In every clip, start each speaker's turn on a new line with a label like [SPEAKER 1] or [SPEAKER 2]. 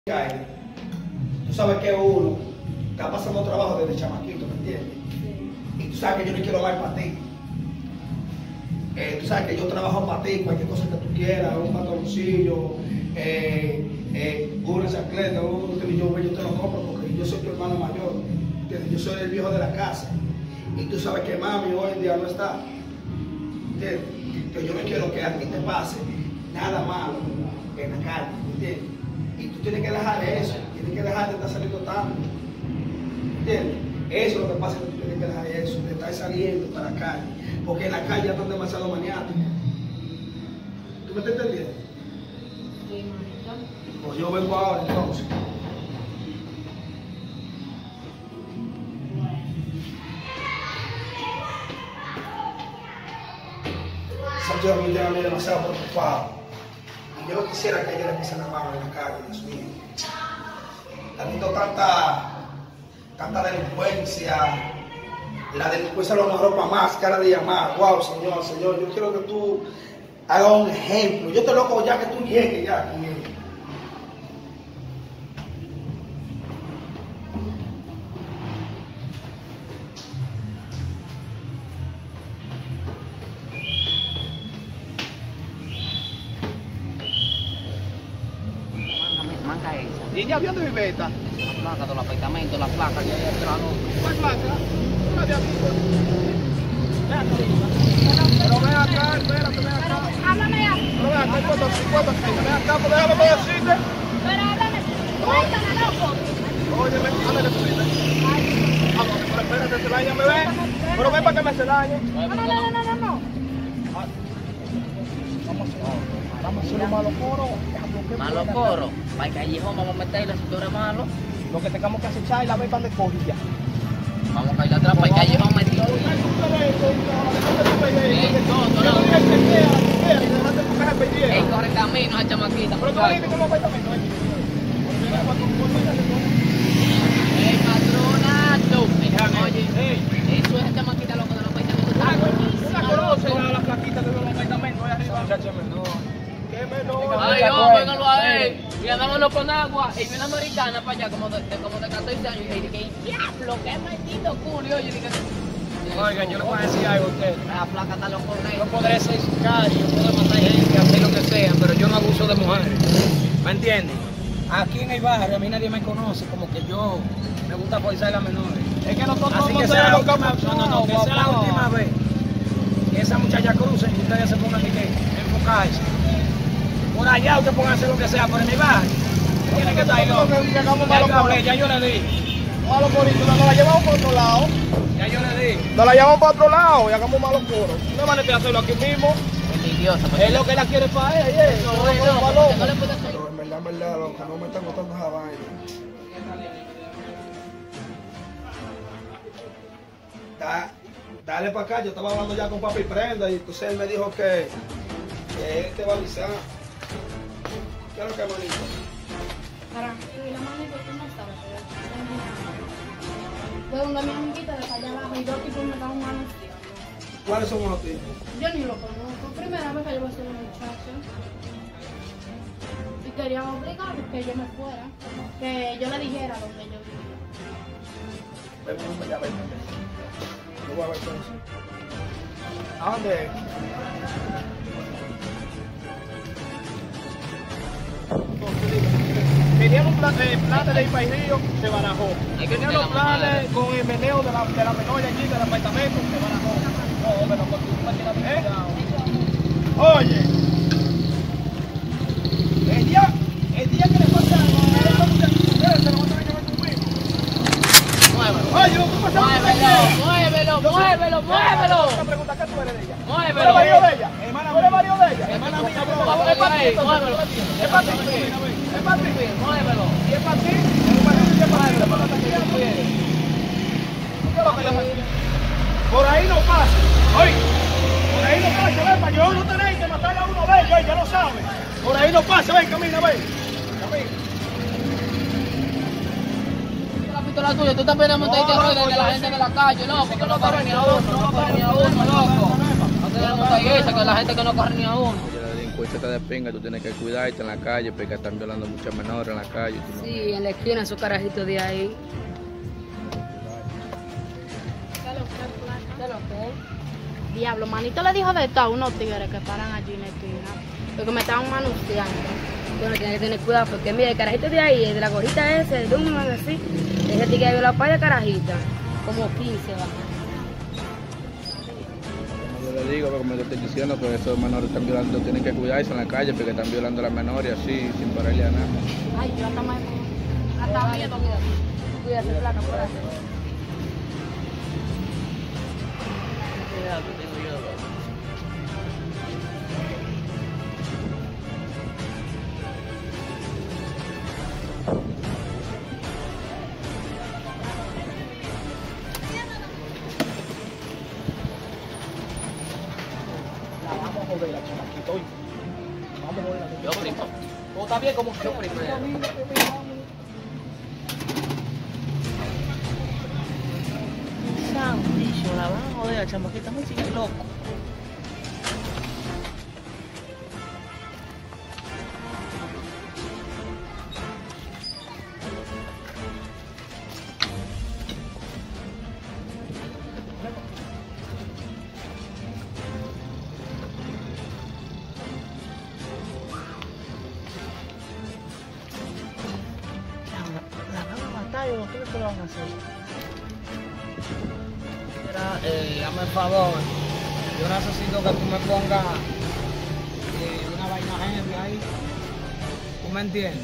[SPEAKER 1] cae. Tú sabes que uno está pasando trabajo desde chamaquito, ¿me entiendes? Y tú sabes que yo no quiero dar para ti. Tú sabes que yo trabajo para ti, cualquier cosa que tú quieras, un pantaloncillo, una chancleta, un trillón, yo te lo compro porque yo soy tu hermano mayor, ¿entiendes? Yo soy el viejo de la casa. Y tú sabes que mami hoy en día no está, ¿entiendes? Que yo no quiero que a ti te pase nada malo en la calle, ¿entiendes? Y tú tienes que dejar eso, tienes que dejar de estar saliendo tanto, ¿entiendes? Eso es lo que pasa, que tú tienes que dejar eso, de estar saliendo para la calle, porque en la calle ya están demasiado maniáticos. ¿Tú me estás entendiendo?
[SPEAKER 2] Sí, manito.
[SPEAKER 1] Pues yo vengo ahora entonces. Santiago me tiene demasiado preocupado. Y yo no quisiera que ella le pise la mano en la calle, Dios mío. Está viendo tanta delincuencia. La delincuencia lo mejor para más, cara de llamar. Wow, Señor, yo quiero que tú hagas un ejemplo. Yo te loco ya que tú llegues ya aquí.
[SPEAKER 3] Manca esa.
[SPEAKER 4] ¿Y ya vio de viveta?
[SPEAKER 3] La placa del apartamento, la placa que hay atrás.
[SPEAKER 4] ¿Cuál placa? ¿Una de aquí? Pero ven acá, espérate, ven acá.
[SPEAKER 2] Háblame ya.
[SPEAKER 4] Pero ven acá, ¿cuánto tiene? Ven acá, pues déjame para decirte.
[SPEAKER 2] Pero háblame. Cuéntame, loco.
[SPEAKER 4] Oye, ven, ándale, subite. Vamos, pero espérate, se daña, me ven. Pero ven para que me se dañe.
[SPEAKER 2] No.
[SPEAKER 4] Vamos a hacer un malo coro.
[SPEAKER 3] Malo coro. Para el callejón vamos a meterle si tú eres malo.
[SPEAKER 4] Lo que tengamos que hacer es la vez para de cogilla.
[SPEAKER 3] Vamos a ir atrás para el callejón metido. Él corre camino a chamaquita.
[SPEAKER 4] Pero tú vienes con los apartamentos.
[SPEAKER 3] ¡Ey, patronato! Oye, eso es el chamaquita loco de los apartamentos.
[SPEAKER 4] ¿Una conoce la plaquita de los apartamentos ahí arriba? Muchacho menor. ¿Qué menor?
[SPEAKER 3] Ay, óigalo a él. Y andámoslo con agua. Y viene una americana para allá, como de 14 años. Y dije, diablo, qué maldito culo. Oye, dije,
[SPEAKER 4] Oigan, yo les voy a decir algo a ustedes.
[SPEAKER 3] la placa está loco.
[SPEAKER 4] Yo podré ser sicario, yo puedo matar gente, hacer lo que sea, pero yo no abuso de mujeres. ¿Me entienden? Aquí en el barrio a mí nadie me conoce, como que yo me gusta forzar a las menores. Es que nosotros así que sea la última, que sea la última vez que esa muchacha cruce y ustedes se pongan aquí, enfocarse. Por allá ustedes pongan a hacer lo que sea, pero en mi barrio tiene que estar ahí loco. Ya yo le di. Malo corito, nos la llevamos para otro lado. Ya yo le di. Nos la llevamos para otro lado y hagamos malos coros. No van a hacerlo aquí mismo. Es lo que ella quiere para ella.
[SPEAKER 3] No le puedes hacer.
[SPEAKER 1] Pero en verdad, loco, no me están gustando esa vaina. Dale para acá, yo estaba hablando ya con Papi Prenda y entonces él me dijo que él te va a avisar. ¿Qué es lo que es, manito?
[SPEAKER 2] Para la manito, tú no sabes. De donde mi amiguita de allá abajo y dos tipos me estaban anunciando.
[SPEAKER 1] ¿Cuáles son los tipos?
[SPEAKER 2] Yo ni lo conozco. Primera vez que yo voy a ser un muchacho. Y querían obligarme que yo me fuera. Que yo le dijera donde yo vivía.
[SPEAKER 1] Ven, ya, ven. Yo voy a ver todo eso. ¿A dónde es?
[SPEAKER 4] Tenían un plan de ir para el río, se barajó. Tenían los planes con el meneo de la menor allí del apartamento, se barajó. No, pero con tu máquina de cuidado. Oye, el día que le pasa algo, ustedes se lo van a llevar conmigo.
[SPEAKER 3] Muévelo.
[SPEAKER 4] Oye, ¿cómo se
[SPEAKER 3] Muévelo.
[SPEAKER 4] Una pregunta, ¿qué tú eres de ella? ¿Tú eres
[SPEAKER 3] Muévelo.
[SPEAKER 4] marido de ella? ¿Tú eres marido de ella? Hermana mía,
[SPEAKER 3] Muévelo.
[SPEAKER 4] es para ti.
[SPEAKER 3] Muévelo.
[SPEAKER 4] Es para ti. Es para ti.
[SPEAKER 3] Muévelo.
[SPEAKER 4] Y es para ti. Es para ti. Por ahí no pasa. Oye, por ahí no pasa, ven, para yo no tenéis que matar a uno de ellos, ya lo saben. Por ahí no pasa, ven, camina, ven. Camina.
[SPEAKER 3] La pistola tuya, tú también montas que rueda de la gente de la calle, loco, que no corre ni a uno, loco. No te montas esa, que la gente que no corre ni a uno.
[SPEAKER 5] se te despinga, tú tienes que cuidarte en la calle porque están violando muchas menores en la calle. Tú no...
[SPEAKER 6] Sí, en la esquina, esos carajitos de ahí. ¿Qué lo que?
[SPEAKER 2] Diablo, manito le dijo de todo a unos tigres que paran allí en la esquina. Porque me estaban manoseando.
[SPEAKER 6] Bueno, tienes que tener cuidado porque mira, el carajito de ahí, el de la gorrita ese, de un man así, ese tigre que violado para de carajita. Como 15 va.
[SPEAKER 5] Yo le digo, como yo estoy diciendo, que esos menores están violando, tienen que cuidarse en la calle porque están violando a las menores así, sin pararle a nada.
[SPEAKER 2] Ay, yo hasta miedo.
[SPEAKER 6] Cuídate, placa, por ahí.
[SPEAKER 1] Vamos a joder la chamaquita hoy. Vamos a joder la
[SPEAKER 3] Yo primo.
[SPEAKER 1] ¿Todo está bien como
[SPEAKER 3] Yo primero.
[SPEAKER 7] Santísimo, la van a joder, la chamaquita me sigue loco. La van a matar y ustedes qué lo van a hacer.
[SPEAKER 4] Mira, hazme el favor. Yo necesito que tú me pongas una vaina heavy ahí. ¿Tú me entiendes?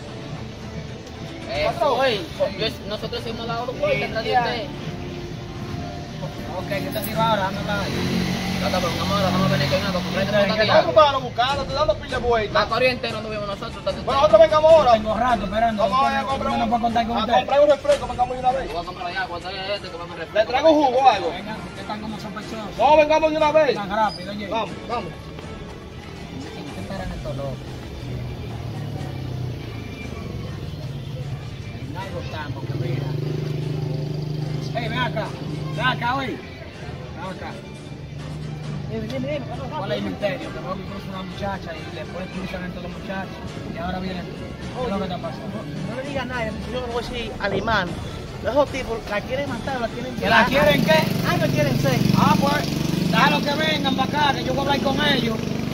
[SPEAKER 3] Nosotros hemos dado los golpes detrás de usted.
[SPEAKER 4] Ok, ¿qué te digo ahora? Dámela ahí.
[SPEAKER 3] Tata, pero vamos a venir que nada, porque
[SPEAKER 1] ¿Cómo van a buscarlo? Te dando pila de vuelta.
[SPEAKER 3] la corriente no tuvimos nosotros.
[SPEAKER 1] Bueno, nosotros vengamos ahora.
[SPEAKER 4] Tengo rato esperando.
[SPEAKER 1] Vamos a comprar
[SPEAKER 4] no puedo contar con
[SPEAKER 1] a
[SPEAKER 4] usted.
[SPEAKER 1] comprar un refresco, vengamos de una vez.
[SPEAKER 3] Voy a comprar ya, cuando salga este, que vamos a
[SPEAKER 1] ¿Le
[SPEAKER 3] refresco.
[SPEAKER 1] traigo jugo o algo?
[SPEAKER 4] Vengan, ustedes están como sospechosos.
[SPEAKER 1] No, vengamos de una vez.
[SPEAKER 4] Tan rápido, oye.
[SPEAKER 1] Vamos, vamos.
[SPEAKER 4] ¿Qué estarán estos locos? En algo están, porque mira. Hey, ven acá, oye. Ven acá. ¿Cuál es el misterio? Que vos incluso una muchacha y le pones prisa dentro de los muchachos y ahora viene tú. ¿Qué es lo que está pasando?
[SPEAKER 7] No le digas nada, yo no voy a decir alemán. Esos tipos la quieren matar, la quieren
[SPEAKER 4] ¿Que la quieren qué?
[SPEAKER 7] Ay, no quieren ser.
[SPEAKER 4] Ah, pues, déjalo que vengan para acá, que yo voy a hablar con ellos.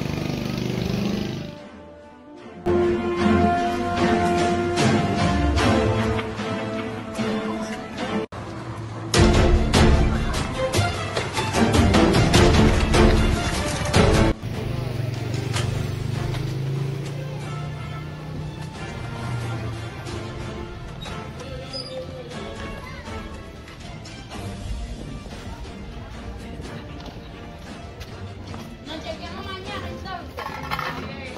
[SPEAKER 2] Nos chequeamos mañana entonces.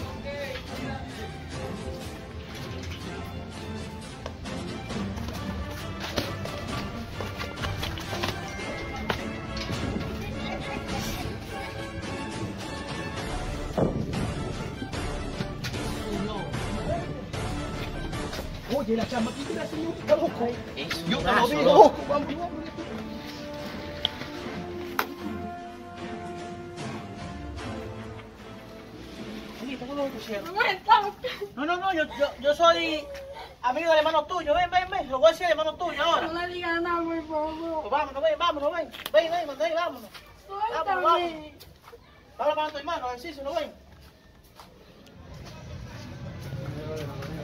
[SPEAKER 1] Oye, la chamaquita la señora está loco.
[SPEAKER 3] Es
[SPEAKER 1] Yo
[SPEAKER 3] un
[SPEAKER 1] te lo
[SPEAKER 3] brazo,
[SPEAKER 1] digo.
[SPEAKER 3] loco.
[SPEAKER 1] Vamos, vamos.
[SPEAKER 7] Oye, ¿cómo lo pusieron? No, yo soy amigo del hermano tuyo. Ven, lo voy a decir al hermano tuyo ahora.
[SPEAKER 2] No le digas nada, por favor.
[SPEAKER 7] Pues vámonos, ven. Ven, vámonos.
[SPEAKER 2] Suéltame.
[SPEAKER 7] Habla para tu hermano, a ver si se lo ven.